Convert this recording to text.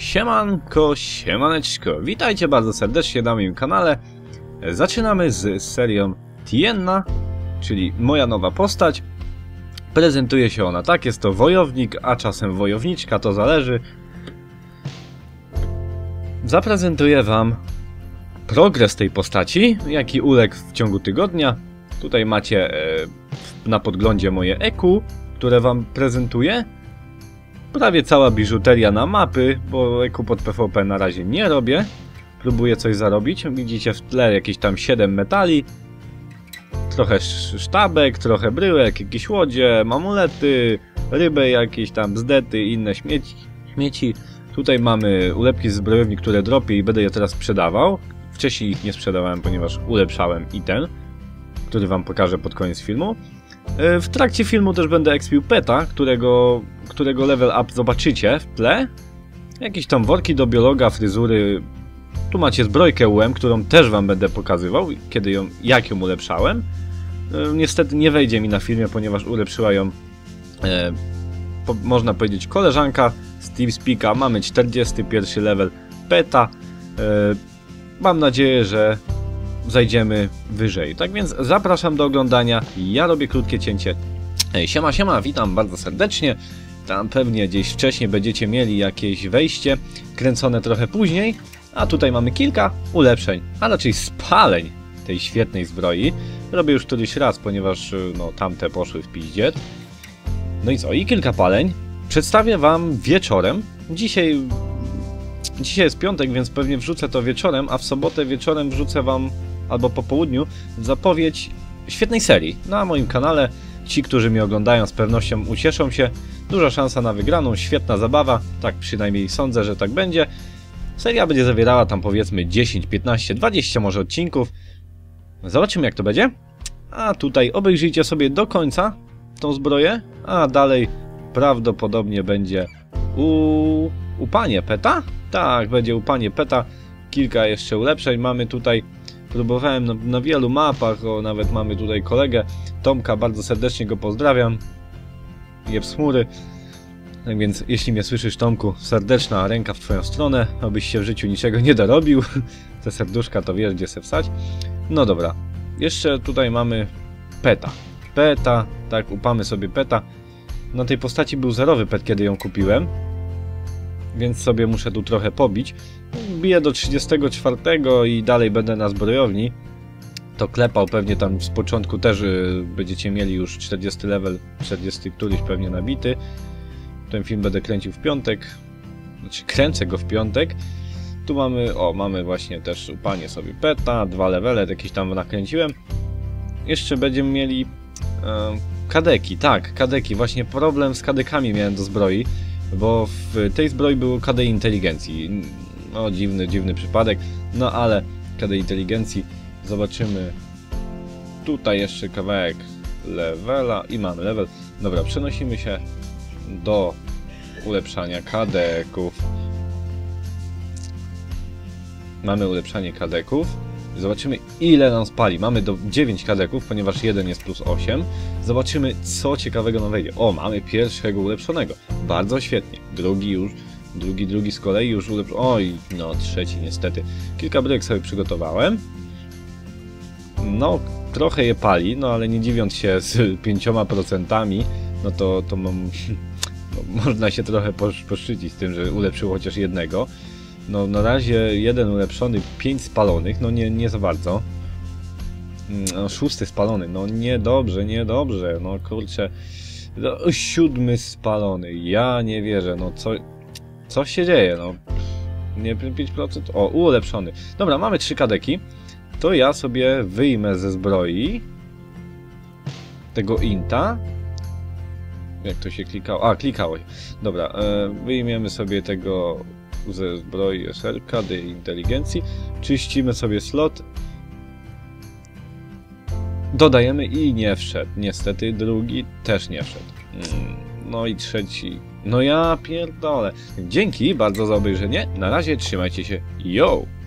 Siemanko, siemaneczko, witajcie bardzo serdecznie na moim kanale. Zaczynamy z serią Tienna, czyli moja nowa postać. Prezentuje się ona tak, jest to wojownik, a czasem wojowniczka, to zależy. Zaprezentuję wam progres tej postaci, jaki uległ w ciągu tygodnia. Tutaj macie na podglądzie moje EQ, które wam prezentuję. Prawie cała biżuteria na mapy, bo EQ pod PvP na razie nie robię. Próbuję coś zarobić. Widzicie w tle jakieś tam 7 metali. Trochę sztabek, trochę bryłek, jakieś łodzie, mamulety, ryby jakieś tam, bzdety, inne śmieci. Tutaj mamy ulepki z zbrojowni, które dropię i będę je teraz sprzedawał. Wcześniej ich nie sprzedawałem, ponieważ ulepszałem item, który wam pokażę pod koniec filmu. W trakcie filmu też będę expił peta, którego level up zobaczycie w tle. Jakieś tam worki do biologa, fryzury. Tu macie zbrojkę UM, którą też wam będę pokazywał, jak ją ulepszałem. Niestety nie wejdzie mi na filmie, ponieważ ulepszyła ją, można powiedzieć, koleżanka z TeamSpeaka. Mamy 41 level peta. Mam nadzieję, że zajdziemy wyżej. Tak więc zapraszam do oglądania. Ja robię krótkie cięcie. Siema, witam bardzo serdecznie. Tam pewnie gdzieś wcześniej będziecie mieli jakieś wejście, kręcone trochę później. A tutaj mamy kilka ulepszeń, a raczej spaleń tej świetnej zbroi. Robię już któryś raz, ponieważ no, tamte poszły w piździet. No i co? I kilka paleń. Przedstawię wam wieczorem. Dzisiaj jest piątek, więc pewnie wrzucę to wieczorem, a w sobotę wieczorem wrzucę wam, albo po południu, zapowiedź świetnej serii na moim kanale. Ci, którzy mnie oglądają, z pewnością ucieszą się. Duża szansa na wygraną, świetna zabawa, tak przynajmniej sądzę, że tak będzie. Seria będzie zawierała tam powiedzmy 10, 15, 20 może odcinków. Zobaczymy, jak to będzie. A tutaj obejrzyjcie sobie do końca tą zbroję, a dalej prawdopodobnie będzie upanie peta? Tak, będzie upanie peta. Kilka jeszcze ulepszeń mamy tutaj. Próbowałem na wielu mapach, nawet mamy tutaj kolegę Tomka, bardzo serdecznie go pozdrawiam. Jeb chmury. Tak więc jeśli mnie słyszysz, Tomku, serdeczna ręka w twoją stronę, abyś się w życiu niczego nie dorobił. Te serduszka to wiesz, gdzie se wsać. No dobra, jeszcze tutaj mamy peta. Peta, tak, upamy sobie peta. Na tej postaci był zerowy pet, kiedy ją kupiłem, więc sobie muszę tu trochę pobić. Biję do 34 i dalej będę na zbrojowni. To klepał pewnie tam z początku też będziecie mieli już 40 level, 40 któryś pewnie nabity. Ten film będę kręcił w piątek. Znaczy kręcę go w piątek. Tu mamy właśnie też upanie sobie peta, 2 levele, jakieś tam nakręciłem. Jeszcze będziemy mieli kadeki, tak, kadeki. Właśnie problem z kadekami miałem do zbroi, bo w tej zbroi było KD inteligencji. No dziwny przypadek, no ale KD inteligencji zobaczymy. Tutaj jeszcze kawałek levela i mamy level. Dobra, przenosimy się do ulepszania kadeków. Mamy ulepszanie kadeków. Zobaczymy, ile nam spali. Mamy do 9 kadeków, ponieważ jeden jest plus 8. Zobaczymy, co ciekawego nam wejdzie. O, mamy pierwszego ulepszonego. Bardzo świetnie. Drugi już. Drugi z kolei już ulepszony. Oj, no trzeci niestety. Kilka bryłek sobie przygotowałem. No, trochę je pali, no ale nie dziwiąc się z 5%, no to mam, no, można się trochę poszczycić z tym, że ulepszyło chociaż jednego. No na razie jeden ulepszony, 5 spalonych, no nie za bardzo. No, 6 spalony, no niedobrze, no kurczę. No, 7 spalony, ja nie wierzę, no co się dzieje, no. Nie 5%, o, ulepszony. Dobra, mamy 3 kadeki. To ja sobie wyjmę ze zbroi tego inta. Jak to się klikało? A, klikało. Dobra, wyjmiemy sobie tego ze zbroi SRK, inteligencji. Czyścimy sobie slot. Dodajemy i nie wszedł. Niestety drugi też nie wszedł. No i trzeci. No ja pierdolę. Dzięki bardzo za obejrzenie. Na razie trzymajcie się. Yo!